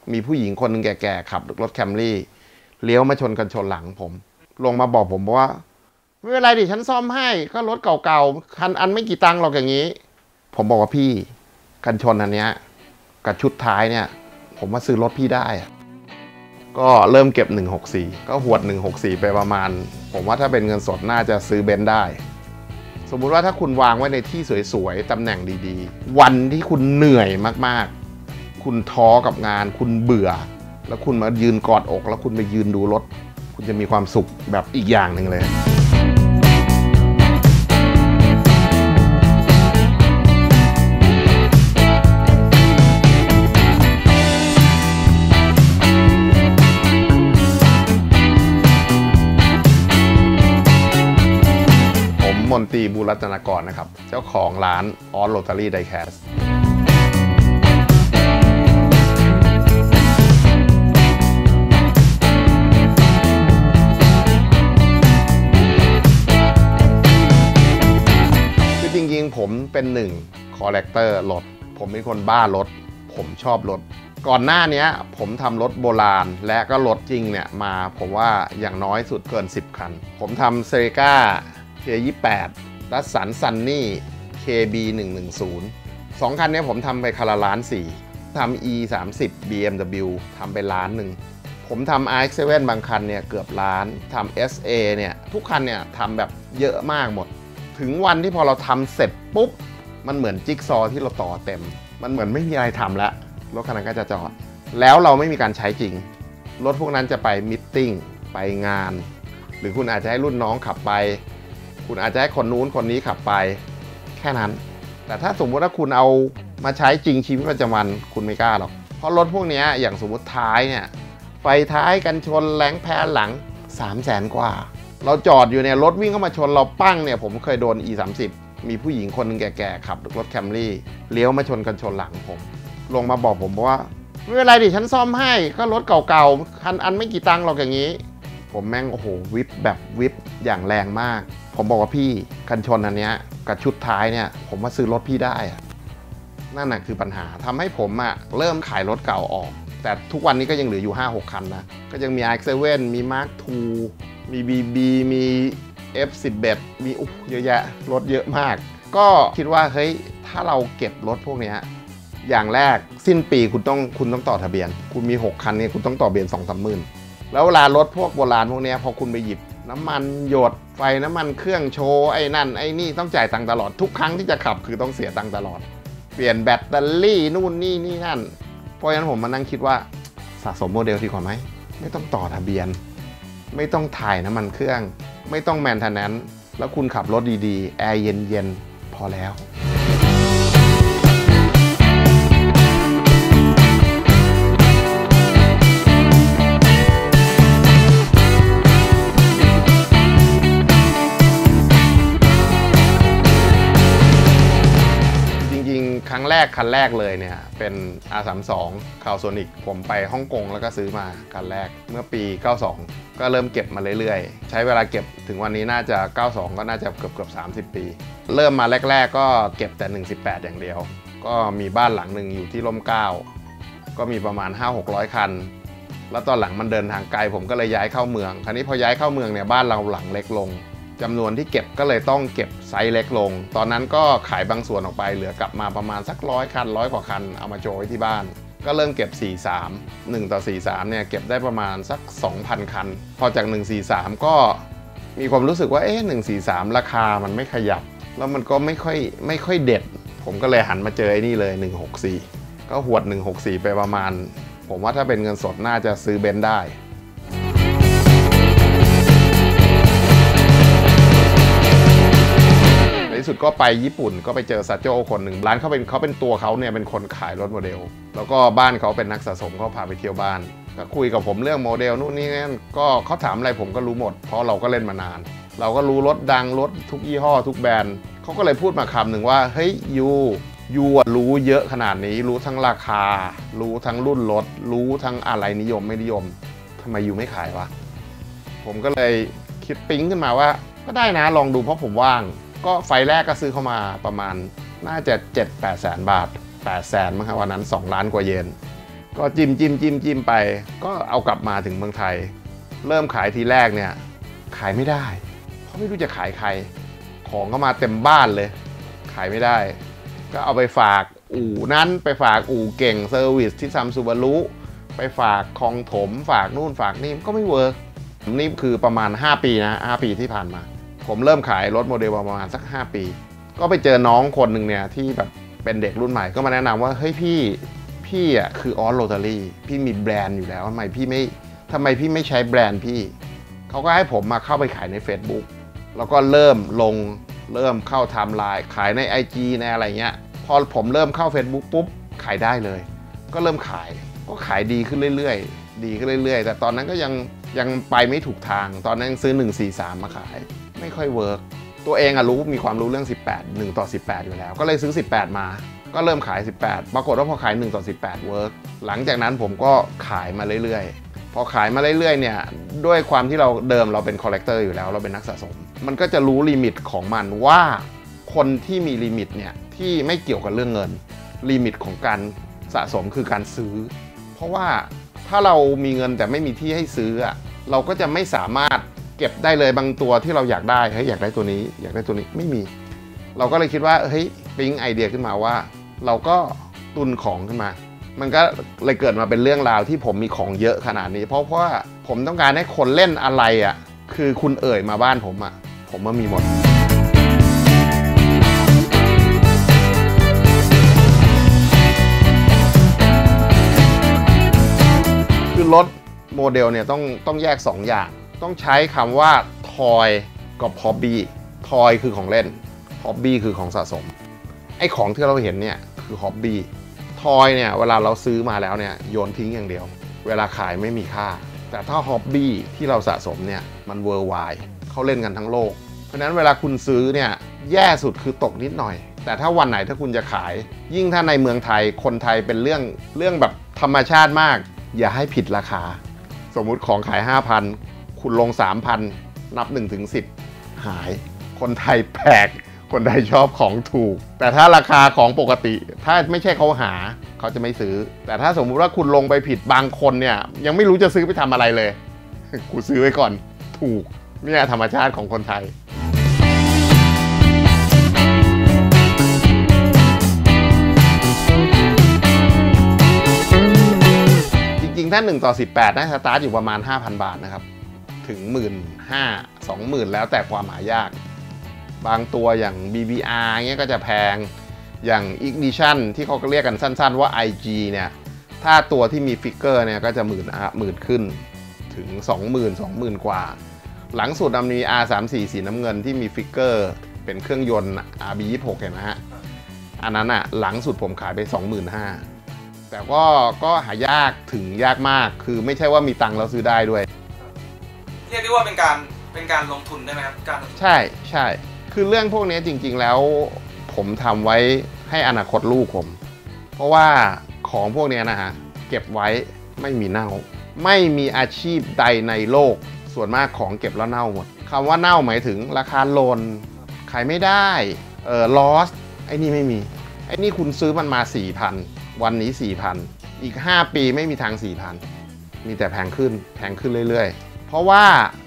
มีผู้หญิงคนหนึ่งแก่ๆขับรถแคมรี่เลี้ยวมาชนกันชนหลังผมลงมาบอกผมว่าไม่เป็นไรดิฉันซ่อมให้ก็รถเก่าๆคันอันไม่กี่ตังค์หรอกอย่างนี้ผมบอกว่าพี่กันชนอันเนี้ยกับชุดท้ายเนี่ยผมมาซื้อรถพี่ได้ก็เริ่มเก็บ164ก็หวด164ไปประมาณผมว่าถ้าเป็นเงินสดน่าจะซื้อเบนซ์ได้สมมุติว่าถ้าคุณวางไว้ในที่สวยๆตำแหน่งดีๆวันที่คุณเหนื่อยมากๆคุณท้อกับงานคุณเบื่อแล้วคุณมายืนกอดอกแล้วคุณไปยืนดูรถคุณจะมีความสุขแบบอีกอย่างหนึ่งเลยมนตรีบุรัตนกรนะครับเจ้าของร้านออสโรตารี่ไดแคสคือจริงๆผมเป็นหนึ่งคอลเลกเตอร์รถผมเป็นคนบ้ารถผมชอบรถก่อนหน้านี้ผมทำรถโบราณและก็รถจริงเนี่ยมาผมว่าอย่างน้อยสุดเกิน10คันผมทำเซริก้าK28 ดัสสันซันนี่ KB110 2คันนี้ผมทำไปคันละ1,400,000ทำ E30 BMW ทำไป1,000,000ผมทำ RX7 บางคันเนี่ยเกือบล้านทำ SA เนี่ยทุกคันเนี่ยทำแบบเยอะมากหมดถึงวันที่พอเราทำเสร็จปุ๊บมันเหมือนจิ๊กซอที่เราต่อเต็มมันเหมือนไม่มีอะไรทำแล้วรถคันนั้นก็จะจอดแล้วเราไม่มีการใช้จริงรถพวกนั้นจะไปมิทติ้งไปงานหรือคุณอาจจะให้รุ่นน้องขับไปคุณอาจจะให้คนนู้นคนนี้ขับไปแค่นั้นแต่ถ้าสมมติว่าคุณเอามาใช้จริงชีวิตประจำวันคุณไม่กล้าหรอกเพราะรถพวกนี้อย่างสมมติท้ายเนี่ยไฟท้ายกันชนแหลงแพ้หลัง 300,000 กว่าเราจอดอยู่เนี่ยรถวิ่งเข้ามาชนเราปั้งเนี่ยผมเคยโดน E30 มีผู้หญิงคนหนึ่งแก่ๆขับรถแคมรี่เลี้ยวมาชนกันชนหลังผมลงมาบอกผมว่าไม่เป็นไรดิฉันซ่อมให้ก็รถเก่าๆคันอันไม่กี่ตังค์หรอกอย่างนี้ผมแม่งโอ้โหวิบแบบวิบอย่างแรงมากผมบอกว่าพี่กันชนอันเนี้ยกับชุดท้ายเนี่ยผมมาซื้อรถพี่ได้นั่นน่ะคือปัญหาทำให้ผมเริ่มขายรถเก่าออกแต่ทุกวันนี้ก็ยังเหลืออยู่ 5-6 คันนะก็ยังมี RX7 มี Mark II มี BB มี F11 มีเยอะแยะรถเยอะมากก็คิดว่าเฮ้ยถ้าเราเก็บรถพวกนี้อย่างแรกสิ้นปีคุณต้องต่อทะเบียนคุณมี6คันนี้คุณต้องต่อทะเบียน 2-3 หมื่นแล้วเวลารถพวกโบราณพวกนี้พอคุณไปหยิบน้ำมันหยดไฟน้ำมันเครื่องโชว์ไอ้นั่นไอ้นี่ต้องจ่ายตังค์ตลอดทุกครั้งที่จะขับคือต้องเสียตังค์ตลอดเปลี่ยนแบตเตอรี่นู่นนี่นั่นเพราะฉะนั้นผมมานั่งคิดว่าสะสมโมเดลดีกว่าไหมไม่ต้องต่อทะเบียนไม่ต้องถ่ายน้ำมันเครื่องไม่ต้องแมนเทนแนนซ์แล้วคุณขับรถดีๆแอร์เย็นๆพอแล้วครั้งแรกคันแรกเลยเนี่ยเป็น R32 คาวโซนิกผมไปฮ่องกงแล้วก็ซื้อมาคันแรกเมื่อปี 92 ก็เริ่มเก็บมาเรื่อยๆใช้เวลาเก็บถึงวันนี้น่าจะ 92 ก็น่าจะเกือบ30 ปีเริ่มมาแรกๆก็เก็บแต่118อย่างเดียวก็มีบ้านหลังหนึ่งอยู่ที่ร่มเกล้าก็มีประมาณ 500-600 คันแล้วตอนหลังมันเดินทางไกลผมก็เลยย้ายเข้าเมืองคราวนี้พอย้ายเข้าเมืองเนี่ยบ้านเราหลังเล็กลงจำนวนที่เก็บก็เลยต้องเก็บไซส์เล็กลงตอนนั้นก็ขายบางส่วนออกไปเหลือกลับมาประมาณสัก100 คัน100 กว่าคันเอามาโชว์ไว้ที่บ้านก็เริ่มเก็บ43 1:43เนี่ยเก็บได้ประมาณสัก 2,000 คันพอจาก143ก็มีความรู้สึกว่า143ราคามันไม่ขยับแล้วมันก็ไม่ค่อยเด็ดผมก็เลยหันมาเจอไอ้นี่เลย164ก็หวด164ไปประมาณผมว่าถ้าเป็นเงินสดน่าจะซื้อเบนซ์ได้ที่สุดก็ไปญี่ปุ่นก็ไปเจอซาโจ้คนหนึ่งร้านเขาเป็นตัวเขาเนี่ยเป็นคนขายรถโมเดลแล้วก็บ้านเขาเป็นนักสะสมเขาพาไปเที่ยวบ้านก็คุยกับผมเรื่องโมเดลนู่นนี่นั่นก็เขาถามอะไรผมก็รู้หมดเพราะเราก็เล่นมานานเราก็รู้รถดังรถทุกยี่ห้อทุกแบรนด์เขาก็เลยพูดมาคำหนึ่งว่าเฮ้ยยูรู้เยอะขนาดนี้รู้ทั้งราคารู้ทั้งรุ่นรถรู้ทั้งอะไรนิยมไม่นิยมทำไมยูไม่ขายวะผมก็เลยคิดปิ๊งขึ้นมาว่าก็ได้นะลองดูเพราะผมว่างก็ไฟแรกก็ซื้อเข้ามาประมาณน่าจะ 7-8 แสนบาท800,000มั้งครับวันนั้น2 ล้านกว่าเยนก็จิ้มไปก็เอากลับมาถึงเมืองไทยเริ่มขายทีแรกเนี่ยขายไม่ได้เพราะไม่รู้จะขายใครของก็มาเต็มบ้านเลยขายไม่ได้ก็เอาไปฝากอู่นั้นไปฝากอู่เก่งเซอร์วิสที่ซัมซูบารุไปฝากคลองถมฝากนู่นฝากนี่ก็ไม่เวิร์กนี่คือประมาณ5ปีนะ5ปีที่ผ่านมาผมเริ่มขายรถโมเดลประมาณสัก5ปีก็ไปเจอน้องคนหนึ่งเนี่ยที่แบบเป็นเด็กรุ่นใหม่ก็มาแนะนำว่าเฮ้ยพี่อ่ะคือออสโรตารี่พี่มีแบรนด์อยู่แล้วทำไมพี่ไม่ใช้แบรนด์พี่เขาก็ให้ผมมาเข้าไปขายใน Facebook แล้วก็เริ่มเข้าไทม์ไลน์ขายใน IG ในอะไรเงี้ยพอผมเริ่มเข้า Facebook ปุ๊บขายได้เลยก็เริ่มขายก็ขายดีขึ้นเรื่อยๆแต่ตอนนั้นก็ยังไปไม่ถูกทางตอนนั้นซื้อ143มาขายไม่ค่อยเวิร์กตัวเองอะมีความรู้เรื่อง18 1:18อยู่แล้วก็เลยซื้อ18มาก็เริ่มขาย18ปรากฏว่าพอขาย1:18เวิร์กหลังจากนั้นผมก็ขายมาเรื่อยๆพอขายมาเรื่อยๆเนี่ยด้วยความที่เราเป็นคอลเลกเตอร์อยู่แล้วเราเป็นนักสะสมมันก็จะรู้ลิมิตของมันว่าคนที่มีลิมิตเนี่ยที่ไม่เกี่ยวกับเรื่องเงินลิมิตของการสะสมคือการซื้อเพราะว่าถ้าเรามีเงินแต่ไม่มีที่ให้ซื้อเราก็จะไม่สามารถเก็บได้เลยบางตัวที่เราอยากได้เฮ้ยอยากได้ตัวนี้อยากได้ตัวนี้ไม่มีเราก็เลยคิดว่าเฮ้ยปิ๊งไอเดียขึ้นมาว่าเราก็ตุนของขึ้นมามันก็เลยเกิดมาเป็นเรื่องราวที่ผมมีของเยอะขนาดนี้เพราะว่าผมต้องการให้คนเล่นอะไรคือคุณเอ่ยมาบ้านผมผมมีหมดคือรถโมเดลเนี่ยต้องแยก2อย่างต้องใช้คำว่าทอยกับฮอบบี้ทอยคือของเล่นฮอบบี้คือของสะสมไอ้ของที่เราเห็นเนี่ยคือฮอบบี้ทอยเนี่ยเวลาเราซื้อมาแล้วเนี่ยโยนทิ้งอย่างเดียวเวลาขายไม่มีค่าแต่ถ้าฮอบบี้ที่เราสะสมเนี่ยมันเวิร์ลไวด์เขาเล่นกันทั้งโลกเพราะฉะนั้นเวลาคุณซื้อเนี่ยแย่สุดคือตกนิดหน่อยแต่ถ้าวันไหนถ้าคุณจะขายยิ่งถ้าในเมืองไทยคนไทยเป็นเรื่องแบบธรรมชาติมากอย่าให้ผิดราคาสมมุติของขาย 5,000 คุณลง 3,000 นับ 1-10 หายคนไทยแปลกคนไทยชอบของถูกแต่ถ้าราคาของปกติถ้าไม่ใช่เขาหาเขาจะไม่ซื้อแต่ถ้าสมมุติว่าคุณลงไปผิดบางคนเนี่ยยังไม่รู้จะซื้อไปทำอะไรเลยกูซื้อไว้ก่อนถูกนี่ธรรมชาติของคนไทยจริงๆถ้า1:18น่าสตาร์ทอยู่ประมาณ 5,000 บาทนะครับถึง 15,000 20,000 แล้วแต่ความหายากบางตัวอย่าง BBR เงี้ยก็จะแพงอย่าง Ignition ที่เขาก็เรียกกันสั้นๆว่า IG เนี่ยถ้าตัวที่มีฟิกเกอร์เนี่ยก็จะหมื่นขึ้นถึง 20,000 กว่าหลังสุดมี R34 สีน้ำเงินที่มีฟิกเกอร์เป็นเครื่องยนต์ RB26 เห็นไหมฮะอันนั้นหลังสุดผมขายไป 25,000 แต่ก็หายากถึงยากมากคือไม่ใช่ว่ามีตังค์แล้วซื้อได้ด้วยเรียกได้ว่าเป็นการลงทุนได้ไหมครับการใช่คือเรื่องพวกนี้จริงๆแล้วผมทำไว้ให้อนาคตลูกผมเพราะว่าของพวกนี้นะฮะเก็บไว้ไม่มีเน่าไม่มีอาชีพใดในโลกส่วนมากของเก็บแล้วเน่าหมดคำว่าเน่าหมายถึงราคาลนขายไม่ได้loss ไอ้นี่ไม่มีไอ้นี่คุณซื้อมันมา 4,000 วันนี้ 4,000 อีก5ปีไม่มีทาง 4,000 มีแต่แพงขึ้นเรื่อยๆเพราะว่า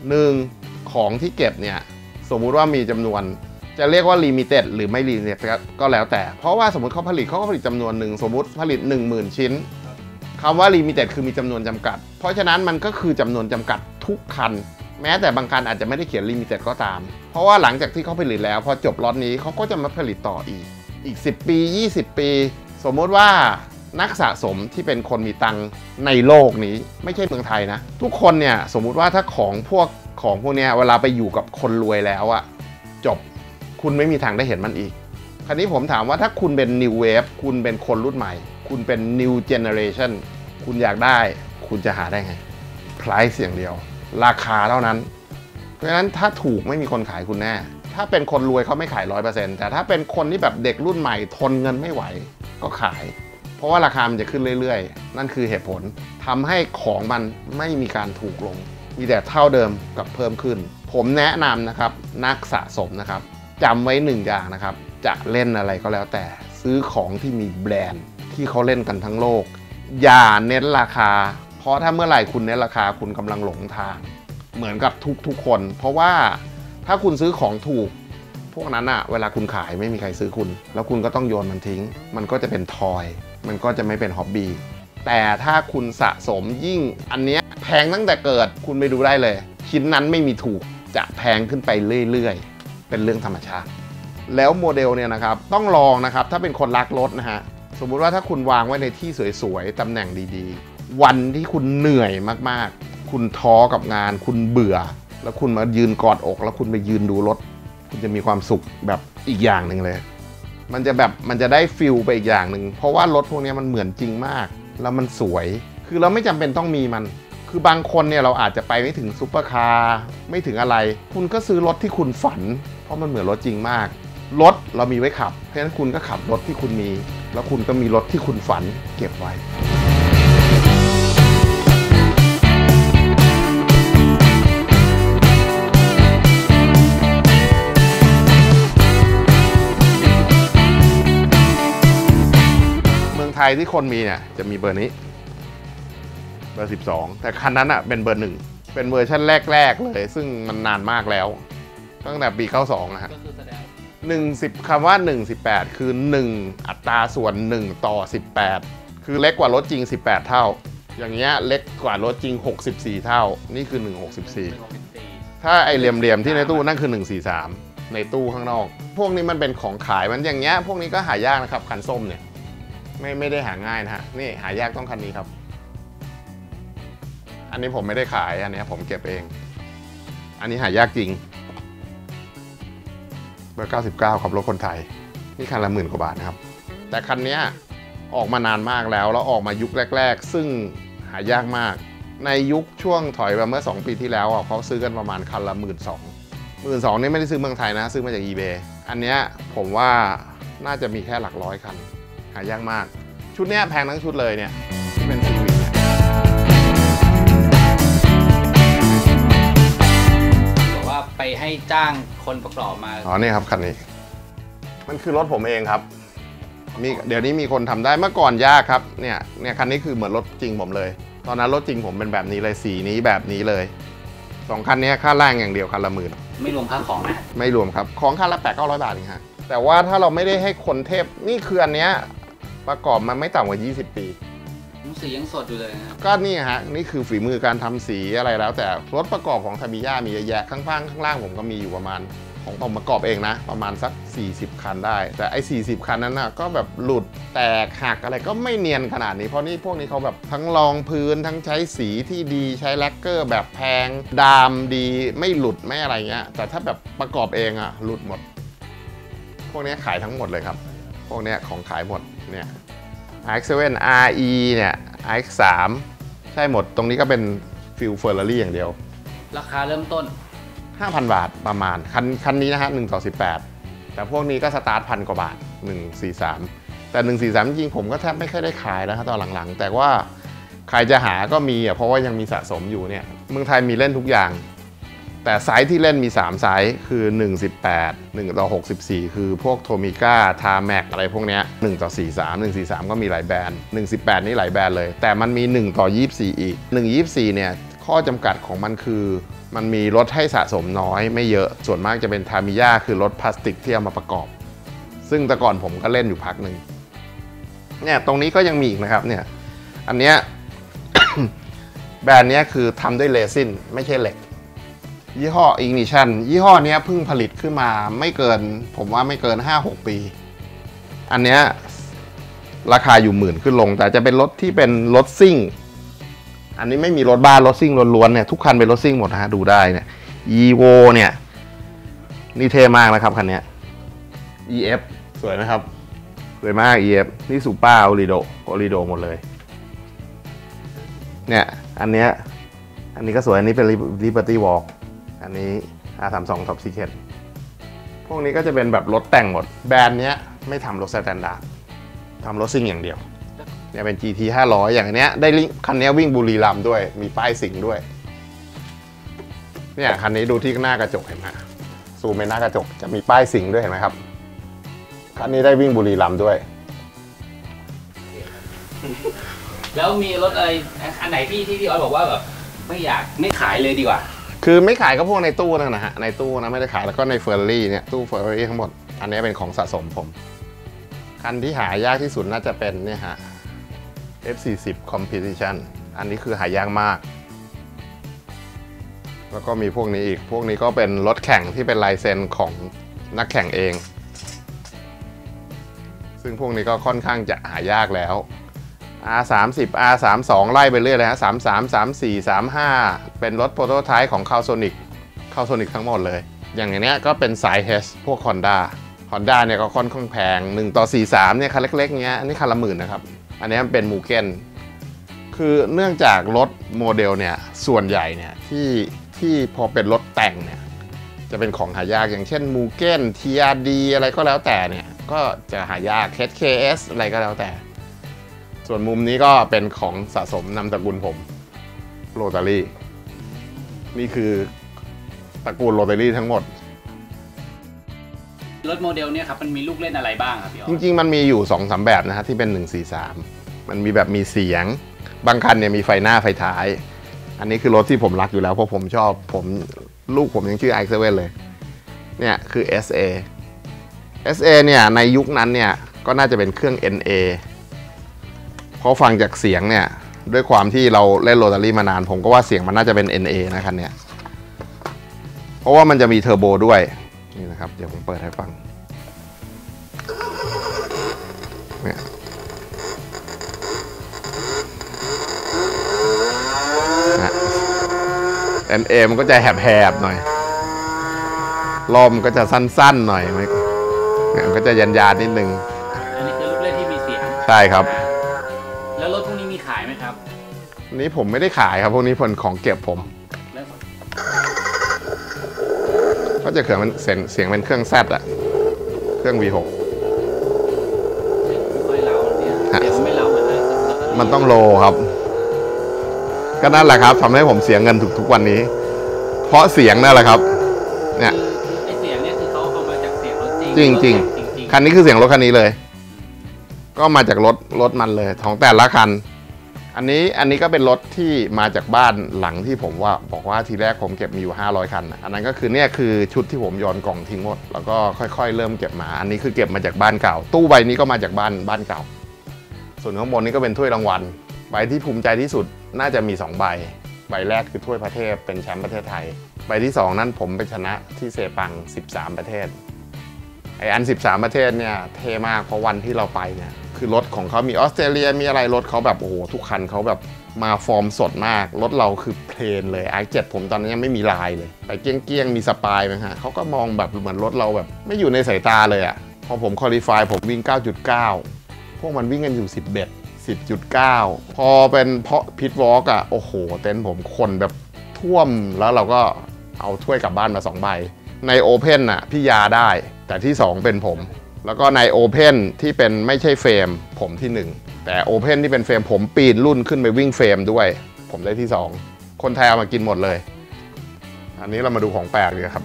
1ของที่เก็บเนี่ยสมมุติว่ามีจำนวนจะเรียกว่า limited หรือไม่ limited ก็แล้วแต่เพราะว่าสมมติเขาผลิตจำนวนหนึ่งสมมุติผลิต 10,000 ชิ้นคำว่า limited คือมีจำนวนจำกัดเพราะฉะนั้นมันก็คือจำนวนจำกัดทุกคันแม้แต่บางคันอาจจะไม่ได้เขียน limited ก็ตามเพราะว่าหลังจากที่เขาผลิตแล้วพอจบล็อตนี้เขาก็จะมาผลิตต่ออีก10 ปี20 ปีสมมติว่านักสะสมที่เป็นคนมีตังในโลกนี้ไม่ใช่เมืองไทยนะทุกคนเนี่ยสมมุติว่าถ้าของพวกนี้เวลาไปอยู่กับคนรวยแล้วจบคุณไม่มีทางได้เห็นมันอีกคราวนี้ผมถามว่าถ้าคุณเป็น New Wave คุณเป็นคนรุ่นใหม่คุณเป็น New Generation คุณอยากได้คุณจะหาได้ไง Price อย่างเดียวราคาเท่านั้นเพราะฉะนั้นถ้าถูกไม่มีคนขายคุณแน่ถ้าเป็นคนรวยเขาไม่ขาย 100% แต่ถ้าเป็นคนที่แบบเด็กรุ่นใหม่ทนเงินไม่ไหวก็ขายเพราะว่าราคามันจะขึ้นเรื่อยๆนั่นคือเหตุผลทำให้ของมันไม่มีการถูกลงมีแต่เท่าเดิมกับเพิ่มขึ้นผมแนะนำนะครับนักสะสมนะครับจำไว้1อย่างนะครับจะเล่นอะไรก็แล้วแต่ซื้อของที่มีแบรนด์ที่เขาเล่นกันทั้งโลกอย่าเน้นราคาเพราะถ้าเมื่อไหร่คุณเน้นราคาคุณกำลังหลงทางเหมือนกับทุกคน เพราะว่าถ้าคุณซื้อของถูกพวกนั้นอะเวลาคุณขายไม่มีใครซื้อคุณแล้วคุณก็ต้องโยนมันทิ้งมันก็จะเป็นทอยมันก็จะไม่เป็นฮ็อบบี้แต่ถ้าคุณสะสมยิ่งอันเนี้ยแพงตั้งแต่เกิดคุณไปดูได้เลยชิ้นนั้นไม่มีถูกจะแพงขึ้นไปเรื่อยๆเป็นเรื่องธรรมชาติแล้วโมเดลเนี่ยนะครับต้องลองนะครับถ้าเป็นคนรักรถนะฮะสมมุติว่าถ้าคุณวางไว้ในที่สวยๆตำแหน่งดีๆวันที่คุณเหนื่อยมากๆคุณท้อกับงานคุณเบื่อแล้วคุณมายืนกอดอกแล้วคุณไปยืนดูรถคุณจะมีความสุขแบบอีกอย่างหนึ่งเลยมันจะได้ฟิลไปอีกอย่างหนึ่งเพราะว่ารถพวกนี้มันเหมือนจริงมากแล้วมันสวยคือเราไม่จำเป็นต้องมีมันคือบางคนเนี่ยเราอาจจะไปไม่ถึงซุปเปอร์คาร์ไม่ถึงอะไรคุณก็ซื้อรถที่คุณฝันเพราะมันเหมือนรถจริงมากรถเรามีไว้ขับเพราะฉะนั้นคุณก็ขับรถที่คุณมีแล้วคุณก็มีรถที่คุณฝันเก็บไว้ไทยที่คนมีเนี่ยจะมีเบอร์นี้เบอร์12แต่คันนั้นอ่ะเป็นเบอร์1เป็นเวอร์ชันแรกๆเลยซึ่งมันนานมากแล้วตั้งแต่ปี92นะฮะ10คำว่า118คือ1อัตราส่วน1ต่อ18คือเล็กกว่ารถจริง18เท่าอย่างเงี้ยเล็กกว่ารถจริง64เท่านี่คือ164ถ้าไอเหลี่ยมๆที่ในตู้นั่นคือ143ในตู้ข้างนอกพวกนี้มันเป็นของขายมันอย่างเงี้ยพวกนี้ก็หายากนะครับคันส้มเนี่ยไม่ได้หาง่ายนะฮะนี่หายากต้องคันนี้ครับอันนี้ผมไม่ได้ขายอันนี้ผมเก็บเองอันนี้หายากจริงเบอร์99ครับรถคนไทยนี่คันละ10,000 กว่าบาทนะครับแต่คันนี้ออกมานานมากแล้วออกมายุคแรกๆซึ่งหายากมากในยุคช่วงถอยมาเมื่อ2 ปีที่แล้วเขาซื้อกันประมาณคันละ12,000นี่ไม่ได้ซื้อเมืองไทยนะซื้อมาจาก eBay อันนี้ผมว่าน่าจะมีแค่หลักร้อยคันหายากมากชุดนี้แพงทั้งชุดเลยเนี่ยที่เป็นซีวิกบอกว่าไปให้จ้างคนประกอบมานี่ครับคันนี้มันคือรถผมเองครับเดี๋ยวนี้มีคนทำได้เมื่อก่อนยากครับเนี่ยคันนี้คือเหมือนรถจริงผมเลยตอนนั้นรถจริงผมเป็นแบบนี้เลยสีนี้แบบนี้เลย2คันนี้ค่าแรงอย่างเดียวคันละ10,000 ไม่รวมค่าของนะไม่รวมครับของคันละ800-900 บาทเองฮะแต่ว่าถ้าเราไม่ได้ให้คนเทพนี่คืออันเนี้ยประกอบมาไม่ต่ำกว่า20 ปีสียังสดอยู่เลยนะก็นี่ฮะนี่คือฝีมือการทำสีอะไรแล้วแต่รถประกอบของทามิยามีเยอะแยะข้างล่างผมก็มีอยู่ประมาณของผมประกอบเองนะประมาณสัก40 คันได้แต่ไอ้40 คันนั้นนะก็แบบหลุดแตกหักอะไรก็ไม่เนียนขนาดนี้เพราะนี่พวกนี้เขาแบบทั้งรองพื้นทั้งใช้สีที่ดีใช้แลกเกอร์แบบแพงดามดีไม่หลุดไม่อะไรเงี้ยแต่ถ้าแบบประกอบเองอะหลุดหมดพวกนี้ขายทั้งหมดเลยครับพวกนี้ของขายหมดเนี่ยRX7 RE เนี่ย RX3 ใช่หมดตรงนี้ก็เป็นฟิลเฟอร์รารี่อย่างเดียวราคาเริ่มต้น 5,000 บาทประมาณคันนี้นะฮะ1/18แต่พวกนี้ก็สตาร์ท1,000 กว่าบาท143แต่143จริงๆผมก็แทบไม่ค่อยได้ขายแล้วตอนหลังๆแต่ว่าใครจะหาก็มีเพราะว่ายังมีสะสมอยู่เนี่ยเมืองไทยมีเล่นทุกอย่างแต่ไซส์ที่เล่นมี3ไซส์คือ118 1/64คือพวกโทมิก้าทาแม็กอะไรพวกเนี้ย1/43 143ก็มีหลายแบรนด์118นี่หลายแบรนด์เลยแต่มันมี1/24อีก1/24เนี่ยข้อจำกัดของมันคือมันมีรถให้สะสมน้อยไม่เยอะส่วนมากจะเป็นทามิยาคือรถพลาสติกที่เอามาประกอบซึ่งแต่ก่อนผมก็เล่นอยู่พักหนึ่งเนี่ยตรงนี้ก็ยังมีอีกนะครับเนี่ยอันเนี้ย แบรนด์เนี้ยคือทำด้วยเรซินไม่ใช่เหล็กยี่ห้อ Ignition ยี่ห้อนี้เพิ่งผลิตขึ้นมาไม่เกินผมว่าไม่เกิน 5-6 ปีอันเนี้ยราคาอยู่10,000ขึ้นลงแต่จะเป็นรถที่เป็นรถซิ่งอันนี้ไม่มีรถบ้านรถซิ่งล้วนๆเนี่ยทุกคันเป็นรถซิ่งหมดนะฮะดูได้เนี่ย Evo เนี่ยนี่เท่มากนะครับคันนี้ EF สวยไหมครับสวยมาก EF นี่ซูเปอร์โอริโดหมดเลยเนี่ยอันนี้ก็สวยอันนี้เป็น Liberty Walk อันนี้ R32 Top Secret พวกนี้ก็จะเป็นแบบรถแต่งหมดแบรนด์เนี้ยไม่ทำรถสแตนดาร์ดทำรถซิ่งอย่างเดียวเนี่ยเป็น GT 500อย่างเนี้ยได้คันนี้วิ่งบุรีรัมย์ด้วยมีป้ายสิงด้วยเนี่ยคันนี้ดูที่หน้ากระจกเห็นไหมซูมไปหน้ากระจกจะมีป้ายสิงด้วยเห็นไหมครับคันนี้ได้วิ่งบุรีรัมย์ด้วยแล้วมีรถอะไรอันไหนที่พี่ออสบอกว่าแบบไม่ขายเลยดีกว่าคือไม่ขายก็พวกในตู้นั่นนะฮะในตู้นะไม่ได้ขายแล้วก็ในเฟอร์รารี่เนี่ยตู้เฟอร์รารี่ทั้งหมดอันนี้เป็นของสะสมผมคันที่หายากที่สุดน่าจะเป็นเนี่ยฮะ F40 Competition อันนี้คือหายากมากแล้วก็มีพวกนี้อีกพวกนี้ก็เป็นรถแข่งที่เป็นลายเซ็นของนักแข่งเองซึ่งพวกนี้ก็ค่อนข้างจะหายากแล้ว R30 R32 ไล่ไปเรื่อยเลยฮะ33 34 35เป็นรถโปรโตไทป์ของคาวโซนิกทั้งหมดเลยอย่างเนี้ยก็เป็นสาย H พวก Honda เนี่ยก็ค่อนข้างแพง1:43เนี่ยคันเล็กๆเงี้ยอันนี้คันละหมื่นนะครับอันนี้มันเป็นมูเก้นคือเนื่องจากรถโมเดลเนี่ยส่วนใหญ่เนี่ยที่พอเป็นรถแต่งเนี่ยจะเป็นของหายากอย่างเช่นมูเก้น TRD อะไรก็แล้วแต่เนี่ยก็จะหายาก HKS อะไรก็แล้วแต่ส่วนมุมนี้ก็เป็นของสะสมนำตระกูลผมโรตารี่นี่คือตระกูลโรตารี่ทั้งหมดรถโมเดลเนี่ยครับมันมีลูกเล่นอะไรบ้างครับพี่อ๋อจริงๆมันมีอยู่ 2-3 แบบนะฮะที่เป็น143มันมีแบบมีเสียงบางคันเนี่ยมีไฟหน้าไฟท้ายอันนี้คือรถที่ผมรักอยู่แล้วเพราะผมชอบลูกผมยังชื่อ i7 เลยเนี่ยคือ SA เนี่ยในยุคนั้นเนี่ยก็น่าจะเป็นเครื่อง NA เพราะฟังจากเสียงเนี่ยด้วยความที่เราเล่นโรตารี่มานานผมก็ว่าเสียงมันน่าจะเป็น NA นะคันเนี่ยเพราะว่ามันจะมีเทอร์โบด้วยนี่นะครับเดี๋ยวผมเปิดให้ฟังเนี่ยNA มันก็จะแหบๆหน่อยลมก็จะสั้นๆหน่อยมันก็จะยันยานิดนึงอันนี้คือลูกเล่นที่มีเสียงใช่ครับแล้วรถพวกนี้มีขายไหมครับนี้ผมไม่ได้ขายครับพวกนี้เป็นของเก็บผมก็จะเสียงเป็นเครื่องแซดอะเครื่อง V6 มันต้องโลครับก็นั่นแหละครับทำให้ผมเสียเงินทุกวันนี้เพราะเสียงนั่นแหละครับเนี่ยไอเสียงเนี่ยคือเขาเอามาจากเสียงรถจริงคันนี้คือเสียงรถคันนี้เลยก็มาจากรถมันเลยของแต่ละคันอันนี้ก็เป็นรถที่มาจากบ้านหลังที่ผมบอกว่าทีแรกผมเก็บมีอยู่500คันอันนั้นก็คือเนี่ยคือชุดที่ผมโยนกล่องทิ้งหมดแล้วก็ค่อยๆเริ่มเก็บมาอันนี้คือเก็บมาจากบ้านเก่าตู้ใบนี้ก็มาจากบ้านเก่าส่วนข้างบนนี้ก็เป็นถ้วยรางวัลใบที่ภูมิใจที่สุดน่าจะมี2ใบแรกคือถ้วยพระเทพเป็นแชมป์ประเทศไทยใบที่2นั้นผมไปชนะที่เซปัง13ประเทศไออัน13ประเทศเนี่ยเท่มากเพราะวันที่เราไปเนี่ยคือรถของเขามีออสเตรเลียมีอะไรรถเขาแบบโอ้โหทุกคันเขาแบบมาฟอร์มสดมากรถเราคือเพลนเลยi7ผมตอนนั้นยังไม่มีลายเลยไปเกี้ยงมีสปายไหมฮะเขาก็มองแบบเหมือนรถเราแบบไม่อยู่ในสายตาเลยอ่ะพอผมคอลี่ไฟผมวิ่ง 9.9 พวกมันวิ่งกันอยู่10.9 พอเป็นเพราะพิทวอล์กอ่ะโอ้โหเต็นท์ผมคนแบบท่วมแล้วเราก็เอาถ้วยกลับบ้านมา2ใบในโอเพ่นอ่ะพี่ยาได้แต่ที่2เป็นผมแล้วก็ในโอเพ่นที่เป็นไม่ใช่เฟรมผมที่1แต่โอเพ่นที่เป็นเฟรมผมปีนรุ่นขึ้นไปวิ่งเฟรมด้วยผมได้ที่2คนไทยเอามากินหมดเลยอันนี้เรามาดูของแปลกดีครับ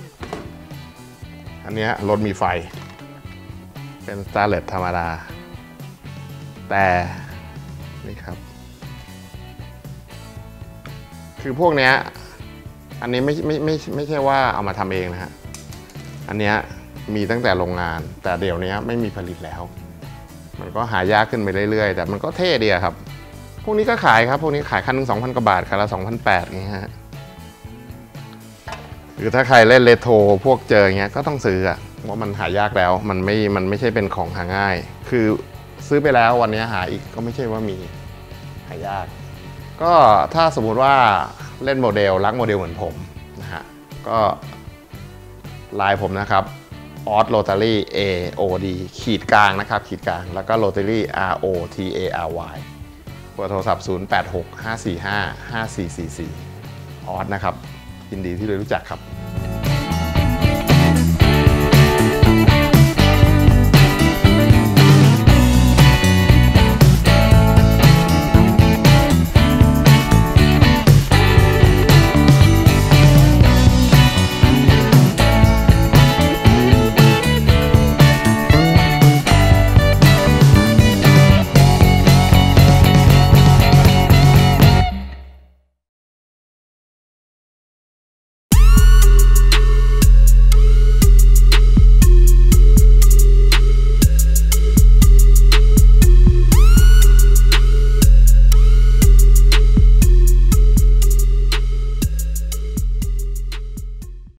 อันนี้รถมีไฟเป็นสตาร์เลตธรรมดาแต่นี่ครับคือพวกเนี้ยอันนี้ไม่ใช่ว่าเอามาทำเองนะฮะอันเนี้ยมีตั้งแต่โรงงานแต่เดี๋ยวนี้ไม่มีผลิตแล้วมันก็หายากขึ้นไปเรื่อยๆแต่มันก็เท่ดีครับพวกนี้ก็ขายครับพวกนี้ขายคันหนึ่ง 2,000 กว่าบาทคันละ 2,800อย่างเงี้ยฮะคือถ้าใครเล่นเรโทรพวกเจออย่างเงี้ยก็ต้องซื้ออะว่ามันหายากแล้วมันไม่ใช่เป็นของหาง่ายคือซื้อไปแล้ววันนี้หาอีกก็ไม่ใช่ว่ามีหายากก็ถ้าสมมุติว่าเล่นโมเดลรักโมเดลเหมือนผมนะฮะก็ไลน์ผมนะครับออสโรตารี่ AOD ขีดกลางนะครับขีดกลางแล้วก็โรตารี่ ROTARY เบอร์โทรศัพท์0865455444ออสนะครับยินดีที่ได้รู้จักครับ